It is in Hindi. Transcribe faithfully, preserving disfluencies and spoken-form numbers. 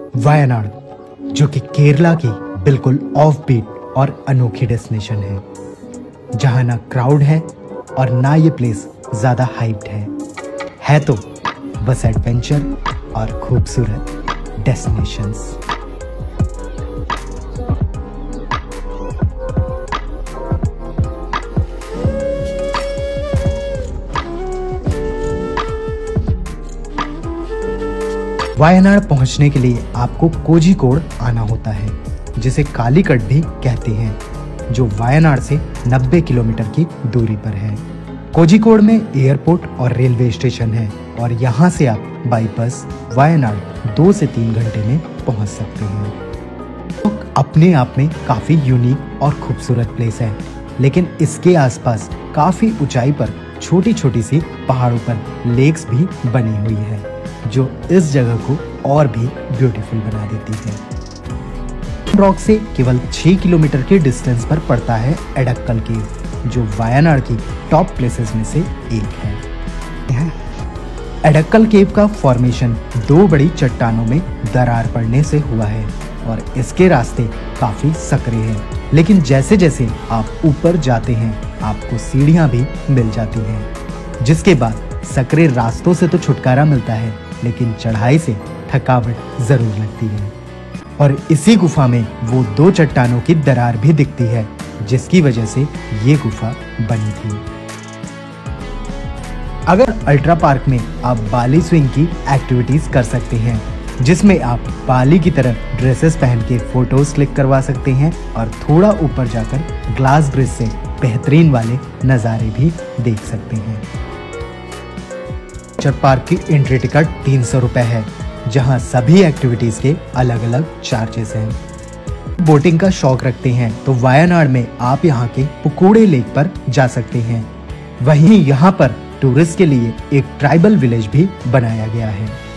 वायनाड, जो कि केरला की बिल्कुल ऑफ बीट और अनोखी डेस्टिनेशन है, जहां ना क्राउड है और ना ये प्लेस ज्यादा हाइप्ड है है तो बस एडवेंचर और खूबसूरत डेस्टिनेशंस। वायनाड पहुंचने के लिए आपको कोझिकोड आना होता है, जिसे कालीकट भी कहते हैं, जो वायनाड से नब्बे किलोमीटर की दूरी पर है। कोझिकोड में एयरपोर्ट और रेलवे स्टेशन है और यहाँ से आप बाई बस वायनाड दो से तीन घंटे में पहुँच सकते हैं। तो अपने आप में काफ़ी यूनिक और खूबसूरत प्लेस है, लेकिन इसके आसपास काफ़ी ऊंचाई पर छोटी छोटी सी पहाड़ों पर लेक्स भी बनी हुई है, जो इस जगह को और भी ब्यूटीफुल बना देती है। रॉक से केवल छह किलोमीटर के डिस्टेंस पर पड़ता है एडक्कल केव, जो वायनाड की टॉप प्लेसेस में से एक है। एडक्कल केव का फॉर्मेशन दो बड़ी चट्टानों में दरार पड़ने से हुआ है और इसके रास्ते काफी सकरे हैं, लेकिन जैसे जैसे आप ऊपर जाते हैं आपको सीढ़ियां भी मिल जाती हैं, जिसके बाद सकरे रास्तों से तो छुटकारा मिलता है, लेकिन चढ़ाई से थकावट जरूर लगती है। और इसी गुफा में वो दो चट्टानों की दरार भी दिखती है, जिसकी वजह से ये गुफा बनी थी। अगर अल्ट्रा पार्क में आप बाली स्विंग की एक्टिविटीज कर सकते हैं, जिसमें आप बाली की तरह ड्रेसेस पहन के फोटोज क्लिक करवा सकते हैं और थोड़ा ऊपर जाकर ग्लास ब्रिज से बेहतरीन वाले नज़ारे भी देख सकते हैं। एडवेंचर पार्क की एंट्री टिकट तीन सौ रुपए है, जहां सभी एक्टिविटीज के अलग अलग चार्जेस हैं। बोटिंग का शौक रखते हैं तो वायनाड में आप यहां के पुकुड़े लेक पर जा सकते हैं। वहीं यहां पर टूरिस्ट के लिए एक ट्राइबल विलेज भी बनाया गया है।